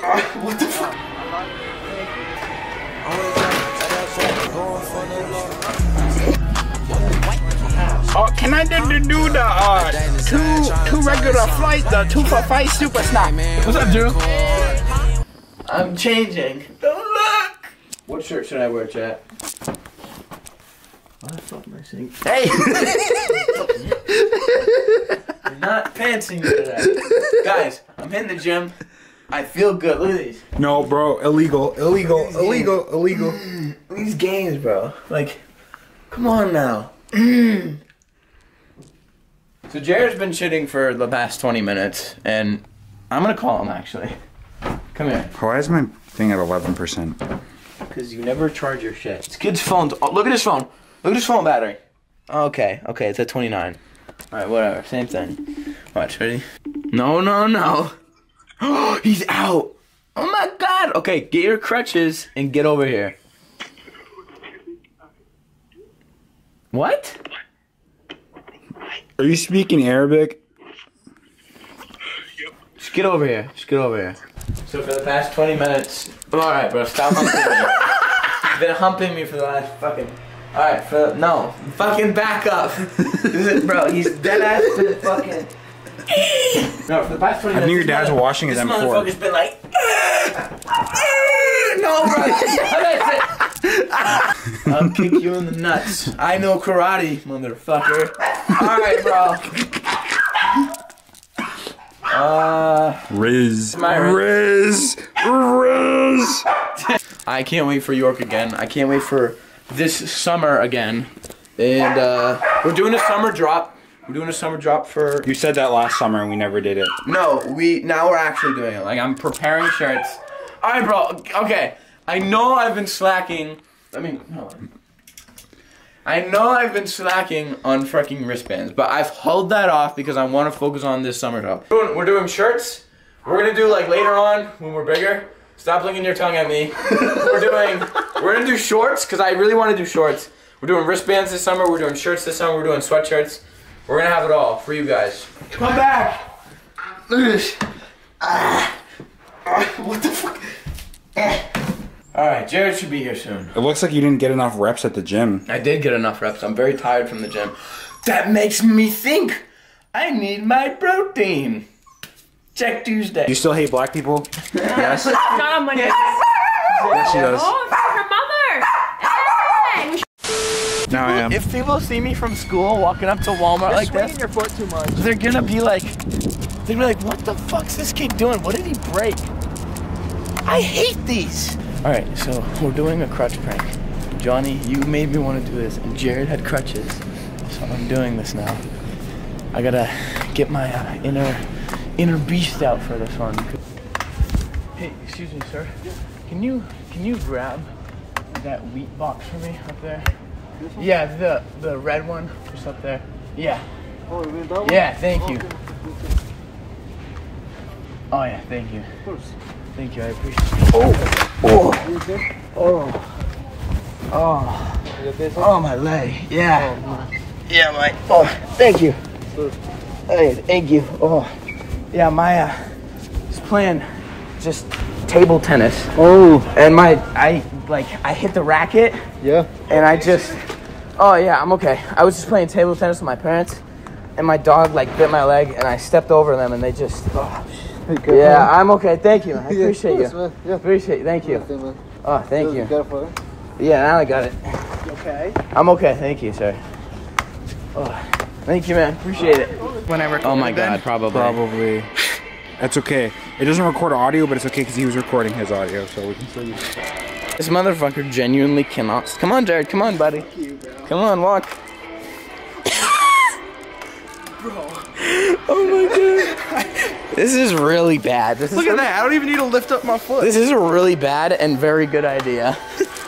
What the fuck? Oh, can I do the two regular flights, the 2 for 5 super snack? What's up, Drew? I'm changing. Don't look. What shirt should I wear, chat? What the fuck am I saying? Hey! You're not pantsing today. Guys, I'm hitting the gym. I feel good. Look at these. No, bro. Illegal. These games, bro. Like, come on now. So Jared's been shitting for the past 20 minutes, and I'm gonna call him actually. Come here. Why is my thing at 11%? Because you never charge your shit. This kid's phone. Oh, look at his phone. Look at his phone battery. Okay, it's at 29. Alright, whatever. Same thing. Watch, ready? No. Oh, he's out. Oh my god. Okay, get your crutches and get over here. What? Are you speaking Arabic? Just get over here. So for the past 20 minutes... Alright, bro, stop humping me. You've been humping me for the last fucking... Alright, no. Fucking back up. Bro, he's dead ass been fucking... No, for the past 20 minutes... I think your dad's washing his M4. This motherfucker's been like... No, bro. I'll kick you in the nuts. I know karate, motherfucker. Alright, bro. Riz. I can't wait for York again. I can't wait for this summer again. And we're doing a summer drop. For... You said that last summer and we never did it. No, now we're actually doing it. Like, I'm preparing shirts. Alright, bro. Okay. I know I've been slacking. I know I've been slacking on freaking wristbands, but I've held that off because I want to focus on this summer job. We're doing shirts. We're gonna do like later on when we're bigger. Stop licking your tongue at me. We're gonna do shorts because I really want to do shorts. We're doing wristbands this summer. We're doing shirts this summer. We're doing sweatshirts. We're gonna have it all for you guys. Come back. Look at this. What the fuck? Alright, Jared should be here soon. It looks like you didn't get enough reps at the gym. I did get enough reps. I'm very tired from the gym. That makes me think I need my protein. Check Tuesday. You still hate black people? Yes? Not on Monday. Yes, she does. Oh, her mother. Hey. No, I am. If people see me from school walking up to Walmart like this, swinging your foot too much. they're gonna be like, what the fuck's this kid doing? What did he break? I hate these. All right, so we're doing a crutch prank. Johnny, you made me want to do this, and Jared had crutches, so I'm doing this now. I gotta get my inner beast out for this one. Hey, excuse me, sir. Can you grab that wheat box for me up there? Yeah, the red one, just up there. Yeah. Oh, you mean that one? Yeah, thank you. Okay. Oh yeah, thank you. Of course. Thank you, I appreciate it. Oh, my leg. Yeah. Yeah, my. Oh, thank you. Hey, thank you. Oh, yeah, my just playing just table tennis. Oh. And I hit the racket. Yeah. And I just. Oh yeah, I'm okay. I was just playing table tennis with my parents, and my dog bit my leg, and I stepped over them, and they just. Oh, yeah, I'm okay. Thank you. I appreciate you. Yeah. Appreciate it. Thank you. Oh, thank you. You got it for it? Yeah, now I got it. You okay? I'm okay. Thank you, sir. Oh, thank you, man. Appreciate it. Whenever. Oh my God, Probably. That's okay. It doesn't record audio, but it's okay because he was recording his audio, so we can still use it. This motherfucker genuinely cannot. Come on, Jared. Come on, buddy. Thank you, bro. Come on, walk. Bro. Oh my God. This is really bad. Look at that. I don't even need to lift up my foot. This is a really bad and very good idea.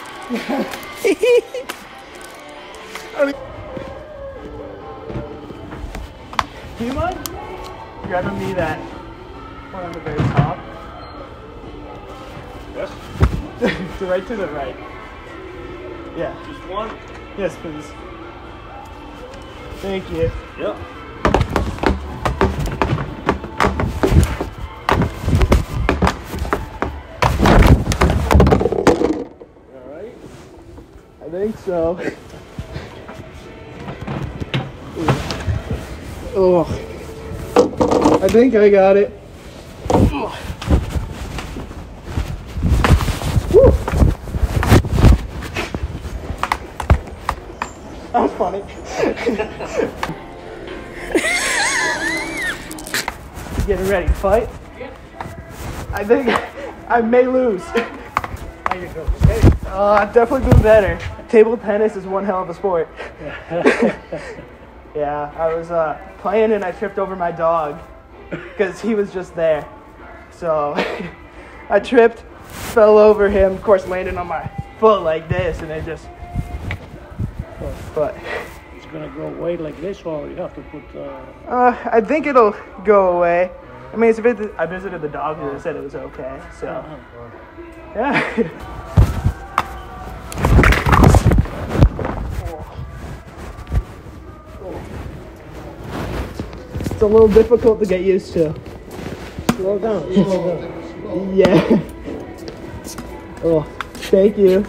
Do you mind grabbing me that one on the very top? Yes. Right to the right. Yeah. Just one? Yes, please. Thank you. Yep. think so. Oh, I think I got it. Woo. That was funny. Getting ready to fight? I think I may lose. How you doing? Hey. I've definitely been better. Table tennis is one hell of a sport. Yeah, I was playing and I tripped over my dog because he was just there. So I tripped, fell over him, of course landing on my foot like this, and it just, but. It's gonna go away like this, or you have to put... I think it'll go away. I mean, I visited the doctor and said it was okay, so. Yeah. It's a little difficult to get used to. Slow down, slow down. Yeah. Oh, thank you.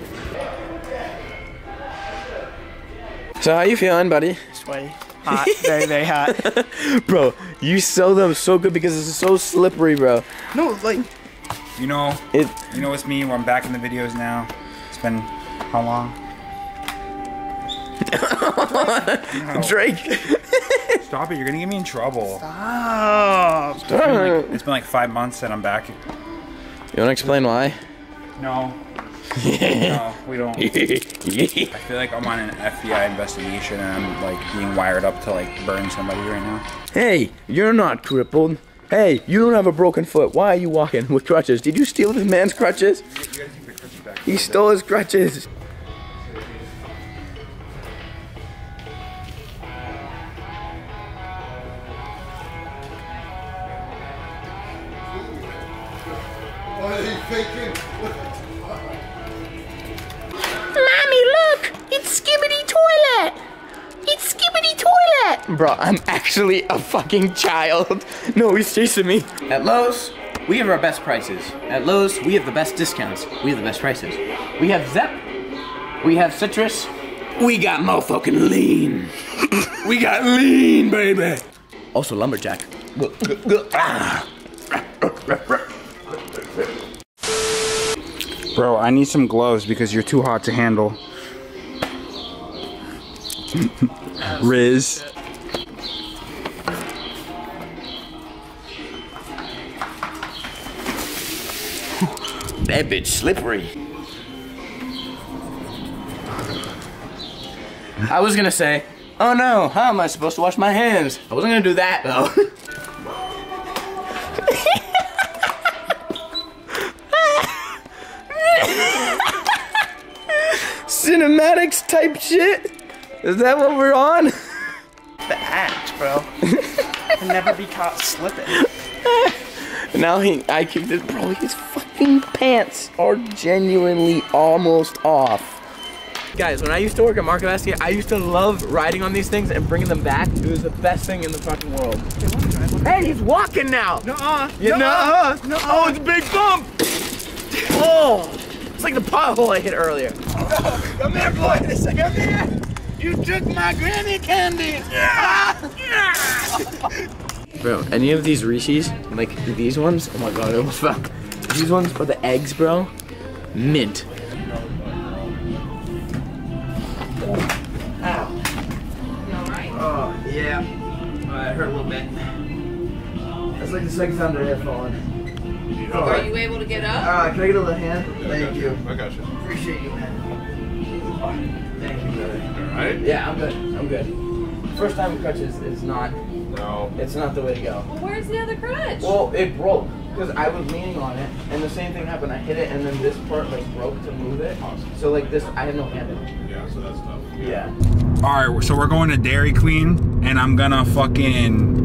So how you feeling, buddy? Sweaty. Hot. Very, very hot. Bro, you sew them so good because it's so slippery, bro. No, like... You know it's me when I'm back in the videos now. It's been how long? No. Drake. Stop it, you're gonna get me in trouble. Stop. It's been like 5 months that I'm back. You wanna explain why? No. No, we don't. I feel like I'm on an FBI investigation and I'm like being wired up to like burn somebody right now. Hey, you're not crippled. Hey, you don't have a broken foot. Why are you walking with crutches? Did you steal this man's crutches? You gotta take the crutches back. He stole his crutches. Why are you faking? Mommy, look! It's Skibbity Toilet! It's Skibbity Toilet! Bro, I'm actually a fucking child. No, he's chasing me. At Lowe's, we have our best prices. At Lowe's, we have the best discounts. We have the best prices. We have Zep. We have Citrus. We got motherfucking lean. We got lean, baby. Also Lumberjack. Bro, I need some gloves because you're too hot to handle. Riz. That bitch slippery. I was gonna say, oh no, how am I supposed to wash my hands? I wasn't gonna do that though. Cinematics type shit? Is that what we're on? The act, bro. Can never be caught slipping. Now I keep this, bro, his fucking pants are genuinely almost off. Guys, when I used to work at Market last year, I used to love riding on these things and bringing them back. It was the best thing in the fucking world. Hey, he's walking now. Nuh-uh. You know? Oh, it's a big bump. Oh, it's like the pothole I hit earlier. Oh, come here, boy. Come here. You took my granny candy. Yeah. Bro, any of these Reese's, like these ones, oh my god, I almost fell. These ones are the eggs, bro. Mint. Ow. Oh, yeah. It hurt a little bit. That's like the second time that I have fallen. Are you able to get up? Can I get a little hand? Thank you. I got you. Appreciate you, man. Thank you, brother. Alright? Yeah, I'm good. I'm good. First time with crutches is not, No. it's not the way to go. Well, where's the other crutch? Well, it broke because I was leaning on it, and the same thing happened. I hit it, and then this part like broke to move it. So like this, I had no handle. Yeah, so that's tough. Yeah. Alright, so we're going to Dairy Queen and I'm gonna fucking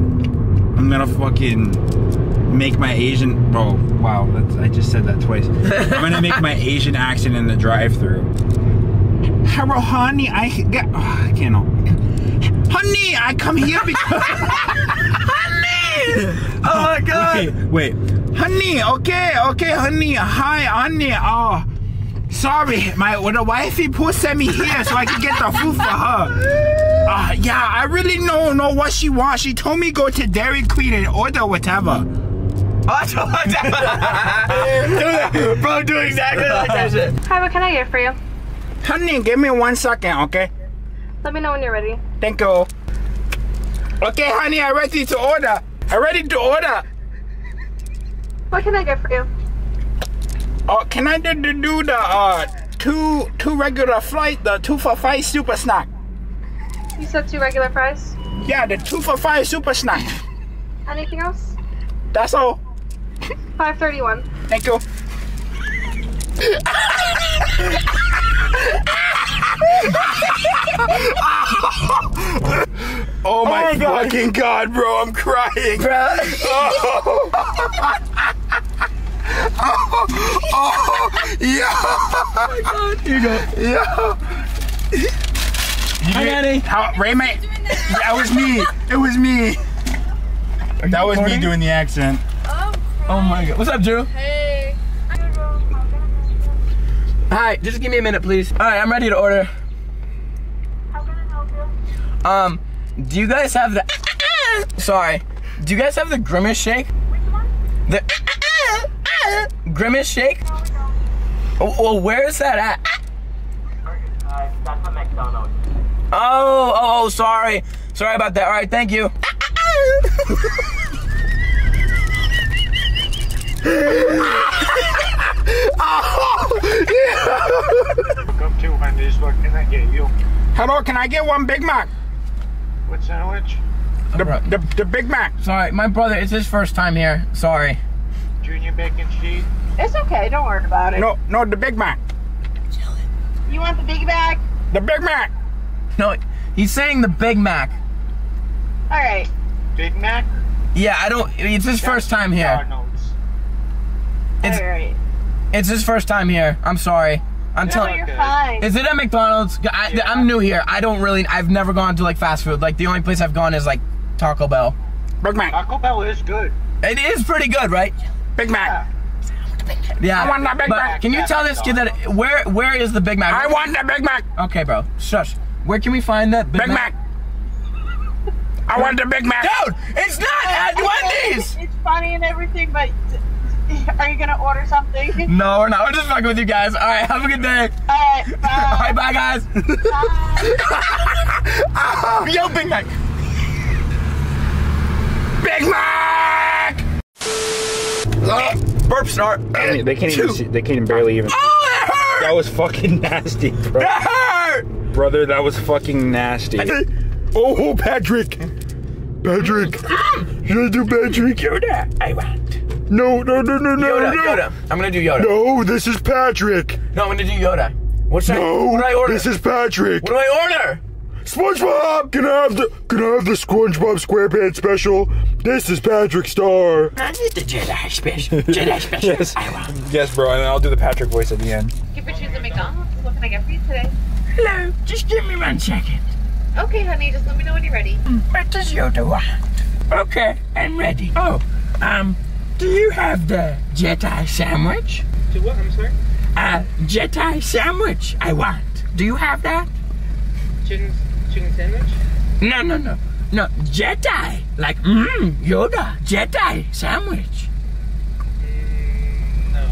make my Asian, bro, wow, I just said that twice. I'm gonna make my Asian accent in the drive-thru. Hello, honey, I can't. Honey, I come here because... Honey! Oh my god! Wait. Honey, okay, honey, hi, honey, oh. Sorry, the wifey sent me here so I can get the food for her. Yeah, I really don't know what she wants. She told me go to Dairy Queen and order whatever. Bro, do exactly like that shit. Hi, what can I get for you? Honey, give me 1 second, okay? Let me know when you're ready. Thank you. Okay, honey, I'm ready to order. What can I get for you? Can I do the two regular flight, the 2 for $5 super snack? You said 2 regular fries? Yeah, the 2 for $5 super snack. Anything else? That's all. $5.31. Thank you. Oh my fucking God, bro, I'm crying. Bro. Yeah. Oh my God. Here you go. Yeah. Hi, Daddy. Raymond, that was me. It was me. That was me doing the accent. Oh my God. What's up, Drew? Hey. Hi, just give me a minute, please. All right, I'm ready to order. How can I help you? Do you guys have the... Sorry. Do you guys have the Grimace shake? Which one? The... Grimace shake? No, we don't. Well, where is that at? That's a McDonald's. Oh, sorry. Sorry about that. All right, thank you. Come to Wendy's. What can I get you? Hello, can I get 1 Big Mac? What sandwich? The Big Mac. Sorry, my brother, it's his first time here. Sorry. Junior bacon cheese. It's okay, don't worry about it. No, the Big Mac. You want the Big Mac? The Big Mac. No, he's saying the Big Mac. Alright. Big Mac? Yeah, it's his first time here. McDonald's. Alright. It's his first time here. I'm sorry. I'm No, telling. you're fine. Is it at McDonald's? I'm new here. I've never gone to like fast food. Like the only place I've gone is like Taco Bell. Big Mac. Taco Bell is good. It is pretty good, right? Big Mac. Yeah. I want that Big but Mac. Can you tell this kid that where is the Big Mac? I want the Big Mac. Okay, bro. Shush. Where can we find that Big Mac. I want the Big Mac. Dude, it's not at Wendy's. It's funny and everything, but are you gonna order something? No, we're not. We're just fucking with you guys. All right, have a good day. Alright, bye. All right, bye, guys. Bye. Yo, Big Mac. Big Mac. Burp start. They can't even see. They can't barely even. Oh, that hurt. That was fucking nasty, bro. That hurt. Brother, that was fucking nasty. Oh, Patrick. Patrick. Should I do Patrick? Yoda, I want. No. Yoda. I'm gonna do Yoda. No, this is Patrick. No, I'm gonna do Yoda. What do I order? This is Patrick. What do I order? SpongeBob. Can I have the SpongeBob SquarePants special? This is Patrick Star. I need the Jedi special. Jedi special. Yes. I want. Yes, bro. And then I'll do the Patrick voice at the end. Keep your shoes at McDonald's. What can I get for you today? Hello. Just give me 1 second. Okay, honey, just let me know when you're ready. What does Yoda want? Okay, I'm ready. Oh, do you have the Jedi sandwich? To what? I'm sorry? Jedi sandwich I want. Do you have that? Chicken sandwich? No. No, Jedi. Like, Yoda. Jedi sandwich. No.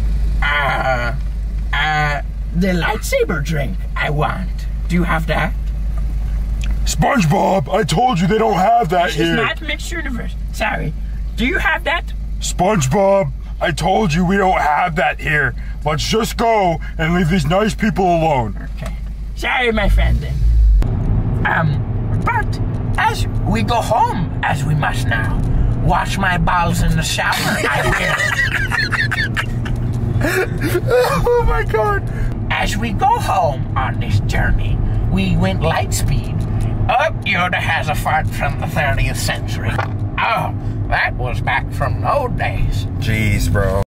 The lightsaber drink I want. Do you have that? SpongeBob, I told you they don't have that This here. is not mixed universe. Sorry. Do you have that? SpongeBob, I told you we don't have that here. Let's just go and leave these nice people alone. Okay. Sorry, my friend. But as we go home, as we must now, wash my balls in the shower, I will. Oh my God. As we go home on this journey, we went light speed. Oh, Yoda has a fart from the 30th century. Oh, that was back from the old days. Jeez, bro.